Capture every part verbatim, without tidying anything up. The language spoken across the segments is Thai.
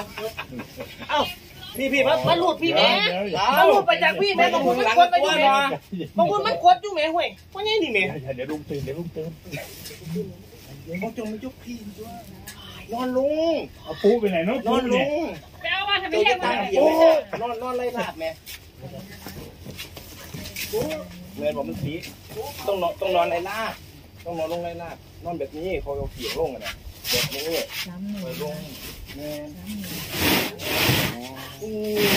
เอ้าพี่พี่มามาหลุดพี่แม่มาหลุดไปจากพี่แม่บางคนมันกดไปอยู่แม่บางคนมันกดอยู่แม่ห่วยเพราะงี้นี่แม่เดี๋ยวลุงตื่นเดี๋ยวลุงตื่นบางจงไม่ยกพี่ด้วยนอนลงเอาปูไปไหนเนาะนอนลงไปเอามาทำไมเรียกมาโอ้นอนนอนไล่ลาบแม่เงินบอกมันสีต้องนอนต้องนอนไล่ลาบต้องนอนลงไล่ลาบนอนแบบนี้เขาเอาเขียงลงกันนะแบบนี้ไปลงแม่อู้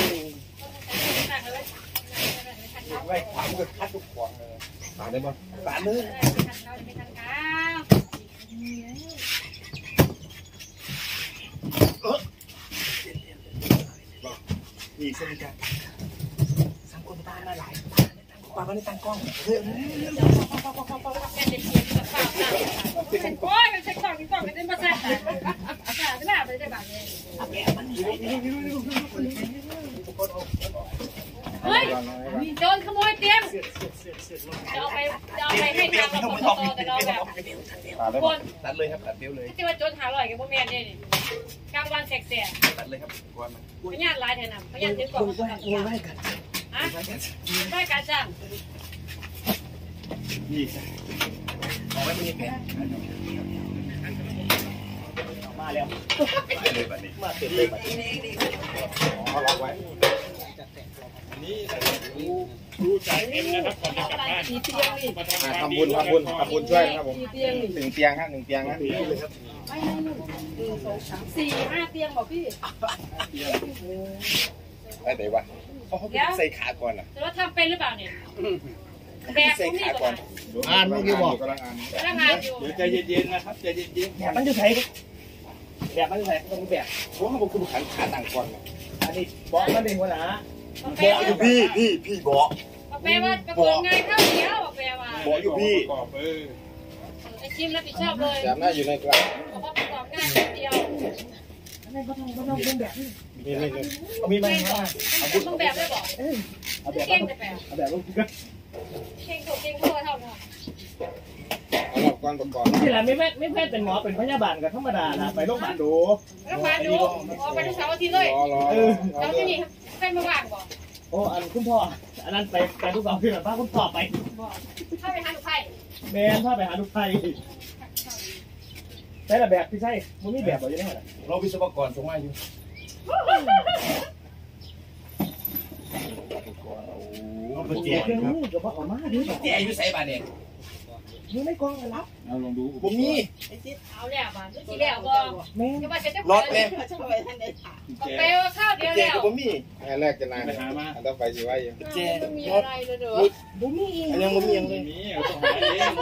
ไว้ขวางก็คัดทุกขวางเลยฝาได้บ่ฝามือนี่เส้นกันสังคนตาหน้าหลายปากก็ได้ตั้งกล้องเฮ้ยโอ้ยมันใช้กล่องกล่องมันเป็นภาษาแต่ไม่น่าไปได้แบบนี้เฮ้ยโจรขโมยเตียงจะเอาไปจะเอาไปให้ทางเราต่อแต่เราแบบคนตัดเลยครับตัดเบี้ยวเลยที่ว่าโจรหาลอยกับพวกแม่เนี่ยนี่กลางวันแสกๆตัดเลยครับกวนมันพยานลายเถอะนะพยานถือกล่องไหว้กันฮะไหว้กันจ้ะนี่เอาไว้ไม่มีแผลมาแล้วเลยแบบนี้มาเสร็จเลยแบบนี้เอาล็อกไว้นี่ดูใจเอ็นนะครับก่อนจะกลับบ้านทำบุญทำบุญทำบุญช่วยครับผมหนึ่งเตียงครับหนึ่งเตียงนะสี่ห้าเตียงบอกพี่ไอ้เดี๋ยววะเขาเขาใส่ขาก่อนอ่ะแต่ว่าทำเป็นหรือเปล่าเนี่ยแบกใส่ขาก่อนอ่านเมื่อกี้บอกกำลังอ่านอยู่เดี๋ยวใจเย็นๆนะครับใจเย็นๆแบบมันจะใส่แบบมันจะใส่ต้องแบบเพราะเขาบอกคุณขันขาต่างก่อนอันนี้บอกมาเด้งวะนะบอกอยู่พี่พี่พี่บอกแปลว่าประกอบงานข้าวเดียวแปลว่าบอกอยู่พี่ไอ้ชิมรับผิดชอบเลยจำได้อยู่ในกลางบอกว่าประกอบงานข้าวเดียวไม่ต้องไม่ต้องเป็นแบบนี้มีมีมีไหมต้องแบบได้บอกเอาแบบเก่งแต่แบบเอาแบบลูกก็เก่งตัวเก่งตัวเท่านั้นเอาหลักก่อนประกอบนี่แหละไม่แม่ไม่แพทย์เป็นหมอเป็นพยาบาลกับธรรมดาละไปโรงพยาบาลดูโรงพยาบาลดูอ๋อไปทุกเสาร์อาทิตย์เลยเสาร์ที่นี่ใครมาว่างบอกโอ้อันคุณพ่ออันนั้นไปไปทุกเสาร์ที่แบบว่าคุณพ่อไปถ้าไปหาลูกไผ่แม่ถ้าไปหาลูกไผ่ใช่แต่แบบที่ใช่มันมีแบบอะไรยังไงเราวิศวกรส่งมาอยู่เอาไปแจกครับเดี๋ยวพ่อออกมาดิแจกอยู่ใส่บาทเนี่ยมึงไม่กองกันรับเอาลองดูผมมีเอาแล้วบ้านที่แล้วก็แม่จะมาจะจะรถเลยไปข้าวเดียวแล้วผมมีอันแรกจะนานไปหามาอันต่อไปสิว่าอยู่แจกมีอะไรเลยเด้อผมมีอันยังผมมียังเลยมีเอาต้องหาเอง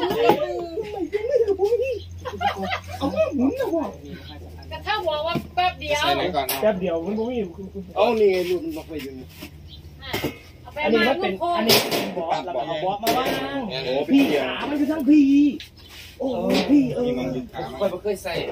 เอาหมุนนะว่ะกระทั่งบอกว่าแป๊บเดียวแป๊บเดียวมันผมมีเอานี่ไงรุ่นล็อกไปอยู่นี่อันนี้มันเป็นอันนี้เป็นบอสแล้วก็เอาบอสมาว่างโอ้พี่ขามันคือทั้งพี่โอ้พี่เออไปไม่เคยใส่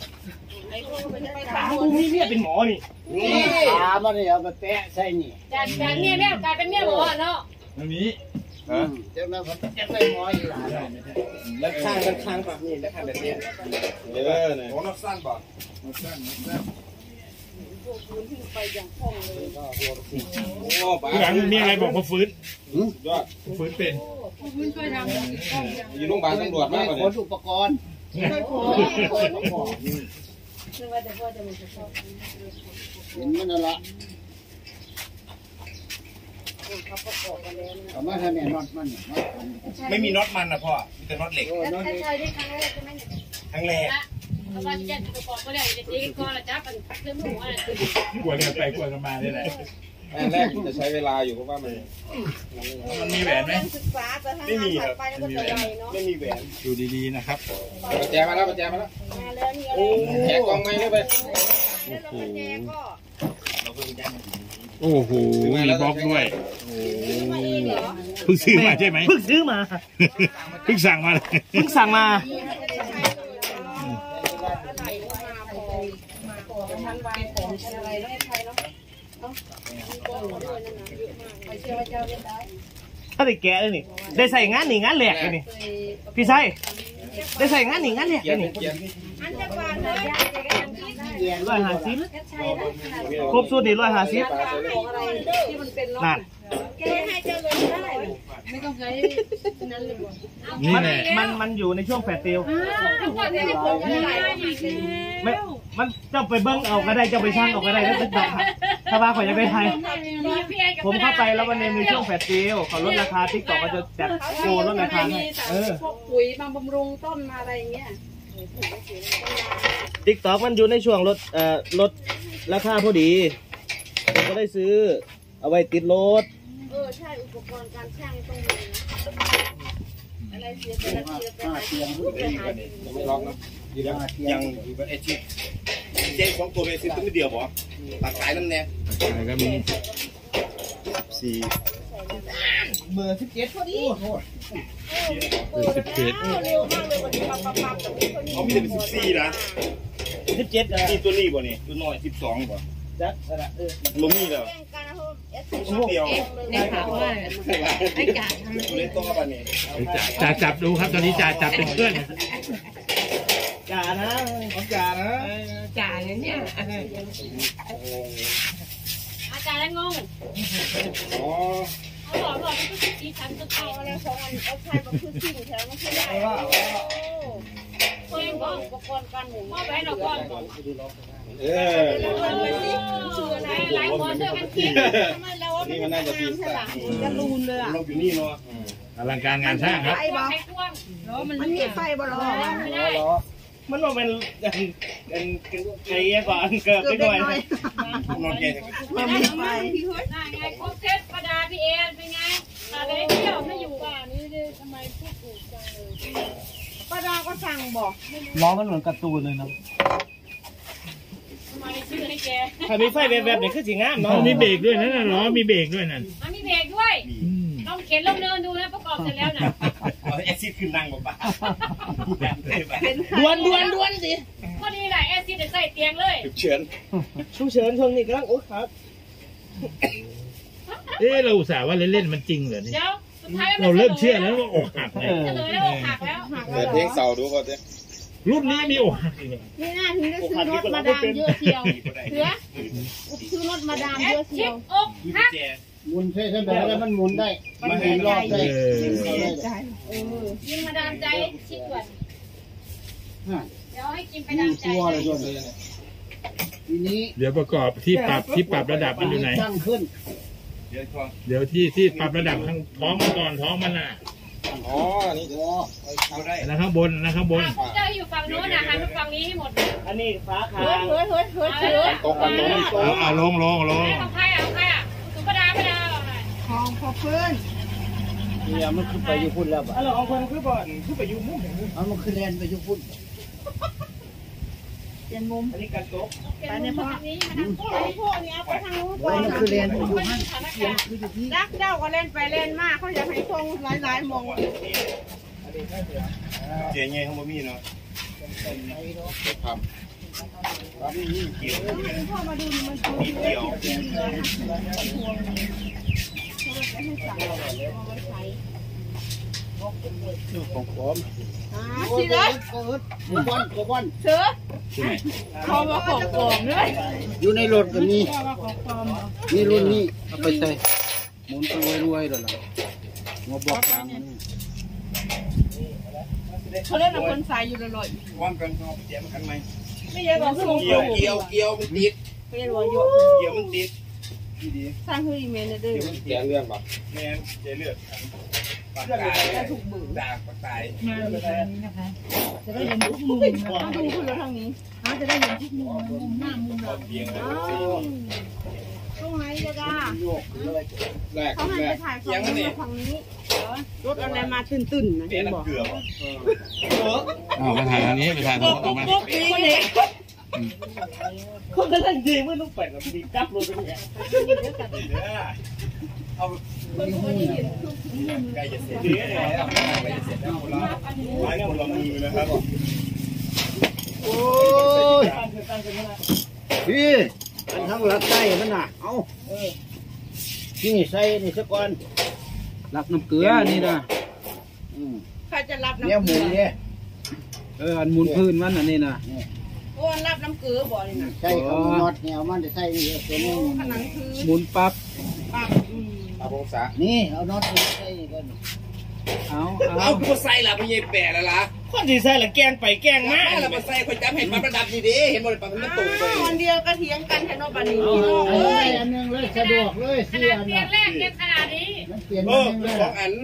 ขาบูมี่เนี่ยเป็นหมอนี่ขามันเนี่ยมาแปะใส่นี่จากจากเนี่ยแม่กลายเป็นเนี่ยหมอเนาะมันมีฮะเจ้าแม่ผมจะไปหมออยู่หลายแล้วข้างแล้วข้างแบบนี้แล้วข้างแบบนี้เยอะเลยโอ้นักสั้นป่ะนักสั้นนักสั้นหลังมีอะไรบอกมาฟื้นยอดฟื้นเป็นฟื้นช่วยทำอยู่โรงพยาบาลตำรวจมากกว่าคนอุปกรณ์เห็นมันละเขาไม่ทำเนี่ยน็อตมันไม่มีน็อตมันนะพ่อมีแต่น็อตเหล็กใช่ได้ครั้งแรกใช่ไหมครั้งแรกเพราะว่าจะประกอบก็แล้วจะตีก้อนละจ้าเป็นเรื่องหมูอะไรกลัวกันไปกลัวกันมาได้แหละอันแรกจะใช้เวลาอยู่เพราะว่ามันมันมีแหวนไหมไม่มีครับไม่มีแหวนดูดีๆนะครับปัจแจมาแล้วปัจแจมาแล้วโอ้แจกกองไม้เลยไปโอ้โหมีบล็อกด้วยเพิ่งซื้อมาใช่ไหมเพิ่งซื้อมาเพิ่งสั่งมาเลยเพิ่งสั่งมาถ้าได้แกะเลยนี่ได้ใส่งานนี่งานแหลกเลยนี่พี่ไส้ได้ใส่งานนี่งานแหลกเลยนี่ร้อยห้าสิบครบสูตรนี่ร้อยห้าสิบนั่นแกให้เจ้าเลยได้ไม่ต้องใช้นั้นเลยนี่แหละมันมันอยู่ในช่วงแฟดเตลทุกคนจะได้ผมอะไรอีกไม่มันเจ้าไปเบิ้งเอาก็ได้เจ้าไปช่างเอาก็ได้แล้วติดต่อถ้าว่าขอจะไปไทยผมเข้าไปแล้ววันนี้มีช่วงแฟดเตลเขาลดราคาติ๊กต็อกก็จะจัดโปรลดราคาให้เออพวกปุ๋ยมาบำรุงต้นมาอะไรอย่างเงี้ยติ๊กต็อกมันอยู่ในช่วงลดเอ่อลดราคาพอดีผมก็ได้ซื้อเอาไว้ติดรถเออใช่อุปกรณ์การช่างต้องมีอะไรเสียแต่ละทีไปหาที่ไปหาที่ไม่ล็อกนะยังอยู่กับไอชิเจ๊ของตัวไอชิตัวไม่เดียวบ่ตัดสายน้ำแน่แล้วก็มีสี่เบอร์สิบเจ็ดพอดีสิบเจ็ดเร็วมากเลยวันนี้ปั๊บปั๊บปั๊บกับคนนี้เขามีแต่เป็นสิบสี่นะสิบเจ็ดนะนี่ตัวนี้บ่นี่ตัวน้อยสิบสองบ่จัดอะไรเออลงนี่แล้วแข่งกันนะเอสเดียวเนี่ยค่ะว่าไอ้กาเล่นตัวป่ะนี่จ่าจับดูครับตอนนี้จ่าจับเป็นเพื่อนจ่านะของจ่านะจ่าเนี่ยเนี่ยอาจารย์แล้วงงอ๋อเขาบอกว่ามันคือสีสันจะเอาอะไรของอันเอาใช้มาคือสิ่งแถวมันคือได้เพื่อนบอกอุปกรณ์การหมุนมอบไปเราก่อนเออหลายคนช่วยกันคิดนี่มันน่าจะปีศาจกระลูนเลยอ่ะลงอยู่นี่เนาะอลังการงานสร้างครับไอ้บอกมันมีไฟบ่หรอไม่ได้มันว่าเป็นกันกันไอ้ก่อนเกิดไปหน่อยนอนแก่มันมีไฟน่าไงครบเซตประดาพี่เอ็นเป็นไงตาได้เที่ยวไม่อยู่ป่านี่ทำไมพูดถูกจังเลยประดาก็สั่งบอกล้อมันเหมือนการ์ตูนเลยนะทำไมชื่อให้แกถ้ามีไฟแบบๆเนี่ยคือสีงามอ๋อเนาะมีเบรกด้วยนะล้อมีเบรกด้วยนั่นมันมีเบรกด้วยลองเข็นลองเดินดูนะประกอบเสร็จแล้วนะแอซิดขึ้นนั่งบ่ป่ะดวนดวนดวนสิพอดีแหละแอซิดใส่เตียงเลยเฉินชูเฉินช่วงนี้กำลังโอ้ครับเอ๊ะเราอุตส่าห์ว่าเล่นๆมันจริงเหรอนี่เดี๋ยวสุดท้ายเราเริ่มเชื่อแล้วว่าอกหักเนี่ยจะเลยแล้วหักแล้วหักเปิดเพลงเสาดูก่อนสิรุ่นนี้มีอกหักอีกเหรอนี่น่าถึงได้ซื้อรถมาดามเยอะเชียวเสือซื้อรถมาดามเยอะเชียวอกหักหมุนใช่ใช่แบบแล้วมันหมุนได้มันหมุนรอบได้เออกินมาดามใจชิดก่อนเดี๋ยวให้กินไปมีดามใจตัวอะไรด้วยทีนี้เดี๋ยวประกอบที่ปรับที่ปรับระดับมันอยู่ไหนตั้งขึ้นเดี๋ยวก่อนเดี๋ยวที่ที่ปรับระดับข้างท้องมันก่อนท้องมันน่ะอ๋อนี่อ๋อเอาได้นะข้างบนนะข้างบนเจ้าอยู่ฝั่งโน้นนะหันไปฝั่งนี้ให้หมดอันนี้ฟ้าขาเฮ้ยเฮ้ยเฮ้ยเฮ้ยเฮ้ยตกกันตรงเอาเอาลงลงลงของใครอ่ะของใครอ่ะสุประดาประดาหน่อยของพอเพื่อนเนี่ยมันขึ้นไปอยู่พุ่นแล้วอันเราของคนคือบ่อนคือไปอยู่มุมไหนมุมเอามันขึ้นแลนไปอยู่พุ่นอันนี้การโต๊ะไปในพ่อนี้มาทางพ่อพ่อนี้ไปทางนู้นไว้มันขึ้นแลนไปอยู่หั่นรักเจ้าก็เล่นไปเล่นมาเขาอยากให้ทรงหลายๆมองเจ๊เงี้ยเขาบ่มีเนาะทำครับนี่เกี่ยวพ่อมาดูมันมีเกี่ยวของผมสิเลยกบกบอนกบอนเสือพอมาของกองเลยอยู่ในรถก็มีนี่รุ่นนี้เอาไปใส่หมุนไปรวยๆแล้วล่ะหัวบอกกลางนี่เขาเล่นกับคนใส่อยู่ลอยวันกันเขาเจ๊มากันไหมไม่ใช่บอกคือเกี่ยวเกี่ยวเกี่ยวมันติดไม่ใช่บอกอยู่เกี่ยวมันติดดีสร้างคืออีเมลเด้อแกเรื่องป่ะแม่เจ๊เลือดปากตายถูกมือดากปากตายมาดูนี้นะคะจะได้เห็นทุกมุมนะดูคุณแล้วทางนี้จะได้เห็นทุกมุมมุมหน้ามุมหลังเบียงเลยตรงไหนจะได้แรกเขาให้แรไปกถ่ายยังฝั่งนี่นี้ฝั่งนี้รถอะไรมาตื่นๆนะเจ๊น้ำเกลือป่ะเอออ๋อไปถ่ายทางนี้ไปถ่ายทางนี้มาปุ๊บคนเด็กคนกำลังดีมันต้องแปลกแบบดีกลับรถเป็นไงเอาใกล้จะเสร็จแล้วใกล้จะเสร็จแล้วคนละไม้คนละมือนะครับโอ้ยพี่อันทั้งหลักใส่มันน่ะเอานี่ใส่นี่สักก่อนหลักน้ำเกลือนี่นะอืมใครจะรับเนี่ยหมุนเนี่ยเอออันหมุนพื้นมันอันนี้นะโอ้อ้นรับน้ำเกลือบ่นี่นะใช่เขาน็อตเนี่ยเอามันจะใส่ตัวนี้ขนาดคือหมุนปั๊บปั๊บตาบงศานี่เอาน็อตใส่ก่อนเอาเอาเอาคือใส่ละไม่ใช่แปะแล้วล่ะคนที่ใส่ละแกงไปแกงมาแม่เรามาใส่คนจำให้ปั๊บระดับนี้ดิเห็นบ่เลยปั๊บมันตรงไปคนเดียวก็เถียงกันแทนโนบันนี่เอาพี่น้องเลเอ้ยยอันนึงเลยสะดวกเลยขสี่นาดอันเตียงแรกเก็บขนาดนี้มันเปลี่ยนเออัอนนึงเลยสองอัน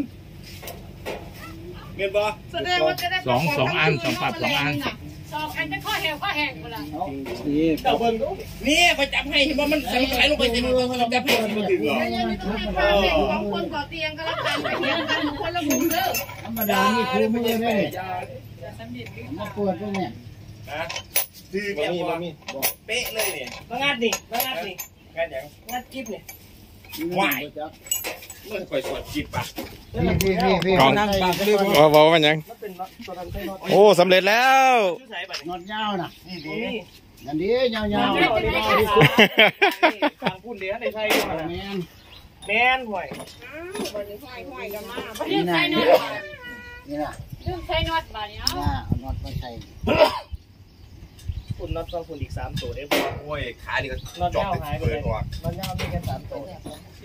เห็นบ่แสดงว่าจะได้สองสองอันสองปัดสองอันสองอันจะข้อแหวข้อแหงหมดละนี่เจ้าเบิ่งดูนี่คอยจับให้เห็นว่ามันใส่ไหลลงไปเต็มเลยเขาจับให้มันถึงเหรอแล้วยังต้องให้ป้าแบ่งสองคนต่อเตียงก็แล้วกันไปเถียงกันคนละมุมเด้อธรรมดานี่คือไม่ได้เลยมาปวดตรงเนี้ยนะคือแบบว่าเป๊ะเลยเนี่ยมางัดนี่มางัดนี่งานอย่างงัดกิ๊บนี่เมื่อคอยสวดจิบปะพี่พี่พี่พี่กองนั่งปากเลยว่าบอกว่ามันยังมันเป็นน็อตตัวนั้นใช่น็อตโอ้สำเร็จแล้วชื่อใส่บัตรน็อตยาวน่ะนี่นี่ดีนี่อันนี้ยาวยาวยาวทางพุ่นเลี้ยในไทยแมนแมนห่วยวันนี้ห้อยห้อยกันมานี่เรื่องนะใส่น็อตนี่นะเรื่องใส่น็อตบ่เนี่ยย่าเอาน็อตมาใส่พุ่นน็อตต้องพุ่นอีกสามตัวได้โอ้ยขานี่ก็น็อตจอบยาวหายไปเปิเลดยออกน็อตยาวมีแค่สามตัว